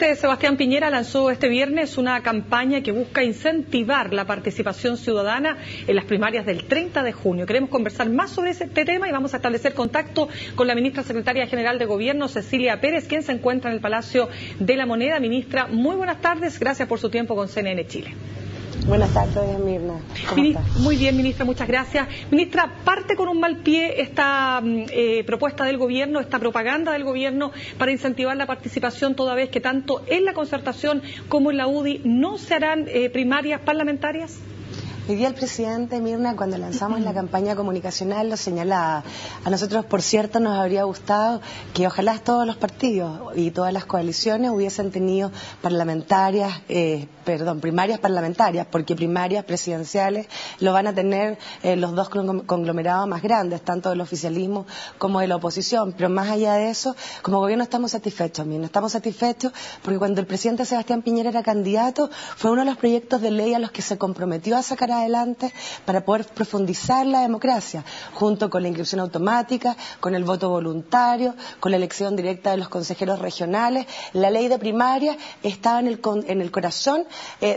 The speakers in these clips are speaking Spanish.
presidente Sebastián Piñera lanzó este viernes una campaña que busca incentivar la participación ciudadana en las primarias del 30 de junio. Queremos conversar más sobre este tema y vamos a establecer contacto con la ministra secretaria general de Gobierno, Cecilia Pérez, quien se encuentra en el Palacio de la Moneda. Ministra, muy buenas tardes. Gracias por su tiempo con CNN Chile. Buenas tardes, Mirna. ¿Cómo estás? Muy bien, ministra, muchas gracias. Ministra, parte con un mal pie esta propuesta del gobierno, esta propaganda del gobierno para incentivar la participación, toda vez que tanto en la concertación como en la UDI no se harán primarias parlamentarias. Hoy día el presidente, Mirna, cuando lanzamos la campaña comunicacional lo señalaba. A nosotros, por cierto, nos habría gustado que ojalá todos los partidos y todas las coaliciones hubiesen tenido primarias parlamentarias, porque primarias presidenciales lo van a tener los dos conglomerados más grandes, tanto del oficialismo como de la oposición. Pero más allá de eso, como gobierno estamos satisfechos, Mirna. Estamos satisfechos porque cuando el presidente Sebastián Piñera era candidato, fue uno de los proyectos de ley a los que se comprometió a sacar adelante para poder profundizar la democracia, junto con la inscripción automática, con el voto voluntario, con la elección directa de los consejeros regionales. La ley de primaria estaba en el corazón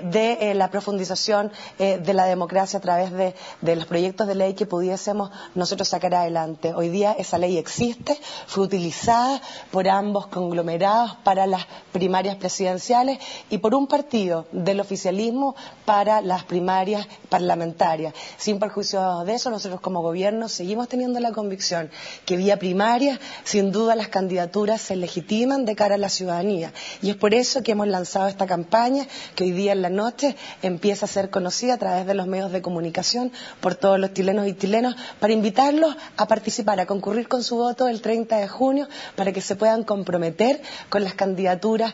de la profundización de la democracia a través de los proyectos de ley que pudiésemos nosotros sacar adelante. Hoy día esa ley existe, fue utilizada por ambos conglomerados para las primarias presidenciales y por un partido del oficialismo para las primarias parlamentarias. Sin perjuicio de eso, nosotros como gobierno seguimos teniendo la convicción que vía primaria, sin duda, las candidaturas se legitiman de cara a la ciudadanía. Y es por eso que hemos lanzado esta campaña, que hoy día en la noche empieza a ser conocida a través de los medios de comunicación por todos los chilenos y chilenas, para invitarlos a participar, a concurrir con su voto el 30 de junio, para que se puedan comprometer con las candidaturas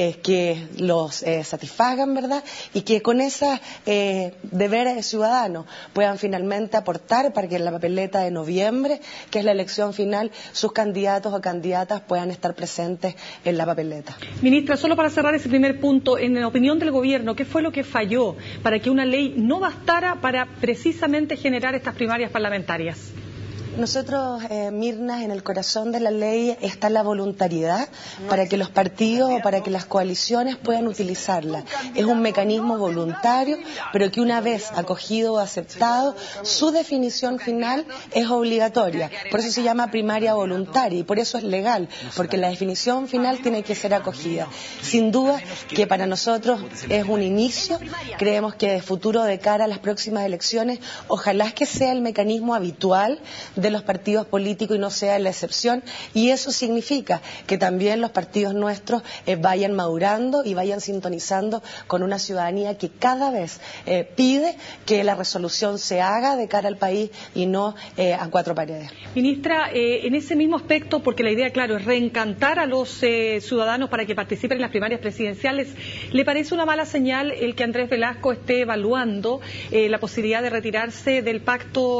que los satisfagan, ¿verdad? Y que con esa deberes ciudadanos puedan finalmente aportar para que en la papeleta de noviembre, que es la elección final, sus candidatos o candidatas puedan estar presentes en la papeleta. Ministra, solo para cerrar ese primer punto, en la opinión del gobierno, ¿qué fue lo que falló para que una ley no bastara para precisamente generar estas primarias parlamentarias? Nosotros, Mirna, en el corazón de la ley está la voluntariedad para que los partidos o para que las coaliciones puedan utilizarla. Es un mecanismo voluntario, pero que una vez acogido o aceptado, su definición final es obligatoria. Por eso se llama primaria voluntaria y por eso es legal, porque la definición final tiene que ser acogida. Sin duda que para nosotros es un inicio, creemos que de futuro de cara a las próximas elecciones, ojalá que sea el mecanismo habitual de los partidos políticos y no sea la excepción, y eso significa que también los partidos nuestros vayan madurando y vayan sintonizando con una ciudadanía que cada vez pide que la resolución se haga de cara al país y no a cuatro paredes. Ministra, en ese mismo aspecto, porque la idea, claro, es reencantar a los ciudadanos para que participen en las primarias presidenciales, ¿le parece una mala señal el que Andrés Velasco esté evaluando la posibilidad de retirarse del pacto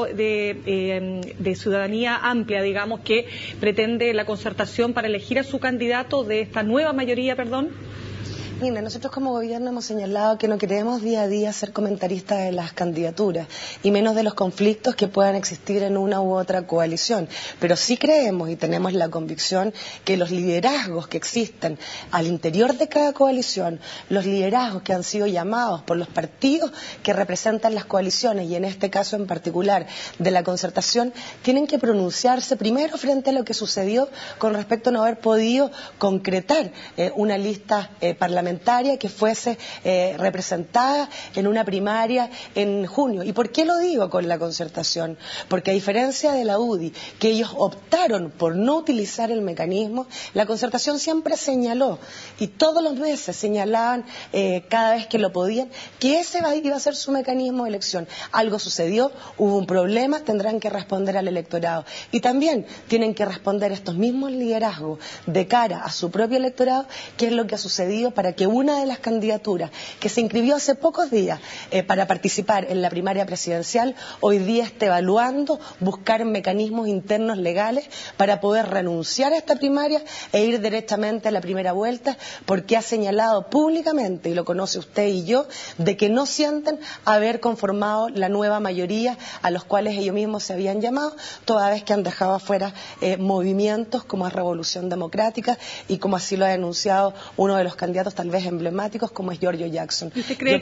de ciudadanía amplia, digamos, que pretende la concertación para elegir a su candidato de esta nueva mayoría, perdón? Mira, nosotros como gobierno hemos señalado que no queremos día a día ser comentaristas de las candidaturas y menos de los conflictos que puedan existir en una u otra coalición, pero sí creemos y tenemos la convicción que los liderazgos que existen al interior de cada coalición, los liderazgos que han sido llamados por los partidos que representan las coaliciones y en este caso en particular de la concertación, tienen que pronunciarse primero frente a lo que sucedió con respecto a no haber podido concretar una lista parlamentaria que fuese representada en una primaria en junio. ¿Y por qué lo digo con la concertación? Porque a diferencia de la UDI, que ellos optaron por no utilizar el mecanismo, la concertación siempre señaló, y todos los meses señalaban cada vez que lo podían, que ese iba a ser su mecanismo de elección. Algo sucedió, hubo un problema, tendrán que responder al electorado. Y también tienen que responder estos mismos liderazgos de cara a su propio electorado, qué es lo que ha sucedido para que una de las candidaturas que se inscribió hace pocos días para participar en la primaria presidencial hoy día esté evaluando buscar mecanismos internos legales para poder renunciar a esta primaria e ir directamente a la primera vuelta, porque ha señalado públicamente, y lo conoce usted y yo, de que no sienten haber conformado la nueva mayoría a los cuales ellos mismos se habían llamado, toda vez que han dejado afuera movimientos como es Revolución Democrática y como así lo ha denunciado uno de los candidatos tal vez emblemáticos como es Giorgio Jackson. ¿Usted cree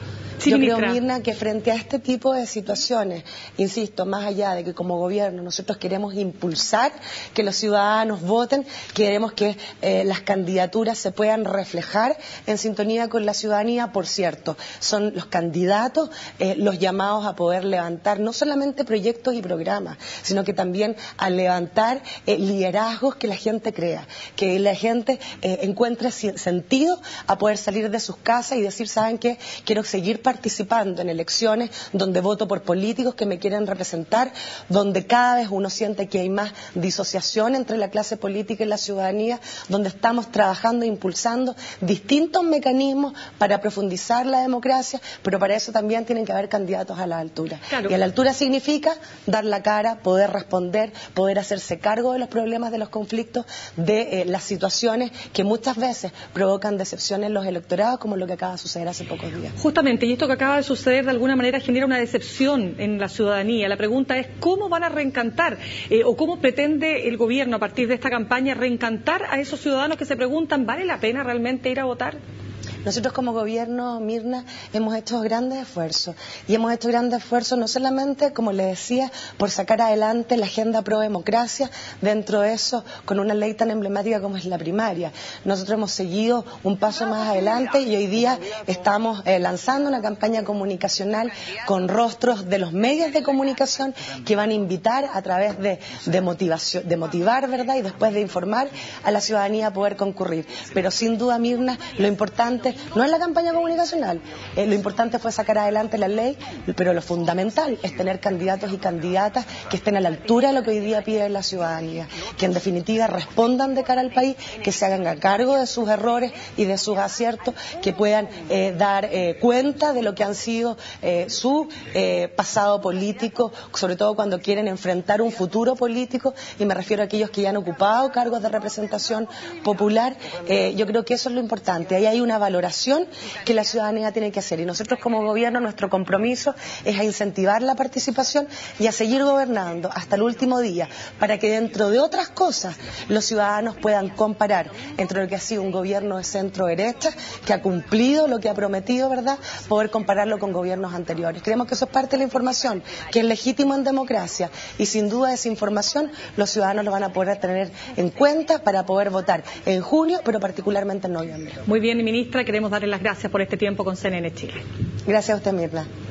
yo creo, Mirna, que frente a este tipo de situaciones, insisto, más allá de que como gobierno nosotros queremos impulsar que los ciudadanos voten, queremos que las candidaturas se puedan reflejar en sintonía con la ciudadanía. Por cierto, son los candidatos los llamados a poder levantar no solamente proyectos y programas, sino que también a levantar liderazgos que la gente crea, que la gente encuentre sentido a poder salir de sus casas y decir, ¿saben qué? Quiero seguir participando en elecciones donde voto por políticos que me quieren representar, donde cada vez uno siente que hay más disociación entre la clase política y la ciudadanía, donde estamos trabajando e impulsando distintos mecanismos para profundizar la democracia, pero para eso también tienen que haber candidatos a la altura. Claro. Y a la altura significa dar la cara, poder responder, poder hacerse cargo de los problemas, de los conflictos, de las situaciones que muchas veces provocan decepción en los electorados, como lo que acaba de suceder hace pocos días. Justamente, y esto que acaba de suceder de alguna manera genera una decepción en la ciudadanía. La pregunta es cómo van a reencantar o cómo pretende el gobierno a partir de esta campaña reencantar a esos ciudadanos que se preguntan, ¿vale la pena realmente ir a votar? Nosotros como gobierno, Mirna, hemos hecho grandes esfuerzos y hemos hecho grandes esfuerzos no solamente, como le decía, por sacar adelante la agenda pro democracia, dentro de eso con una ley tan emblemática como es la primaria. Nosotros hemos seguido un paso más adelante y hoy día estamos lanzando una campaña comunicacional con rostros de los medios de comunicación que van a invitar a través de motivar, ¿verdad? Y después de informar a la ciudadanía a poder concurrir. Pero sin duda, Mirna, lo importante no es la campaña comunicacional, lo importante fue sacar adelante la ley, pero lo fundamental es tener candidatos y candidatas que estén a la altura de lo que hoy día pide la ciudadanía, que en definitiva respondan de cara al país, que se hagan a cargo de sus errores y de sus aciertos, que puedan dar cuenta de lo que han sido su pasado político, sobre todo cuando quieren enfrentar un futuro político, y me refiero a aquellos que ya han ocupado cargos de representación popular. Yo creo que eso es lo importante. Ahí hay una valoración que la ciudadanía tiene que hacer, y nosotros como gobierno nuestro compromiso es a incentivar la participación y a seguir gobernando hasta el último día, para que dentro de otras cosas los ciudadanos puedan comparar entre lo que ha sido un gobierno de centro derecha que ha cumplido lo que ha prometido, ¿verdad?, poder compararlo con gobiernos anteriores. Creemos que eso es parte de la información, que es legítimo en democracia, y sin duda esa información los ciudadanos lo van a poder tener en cuenta para poder votar en junio, pero particularmente en noviembre. Muy bien, ministra, queremos darle las gracias por este tiempo con CNN Chile. Gracias a usted, Mirna.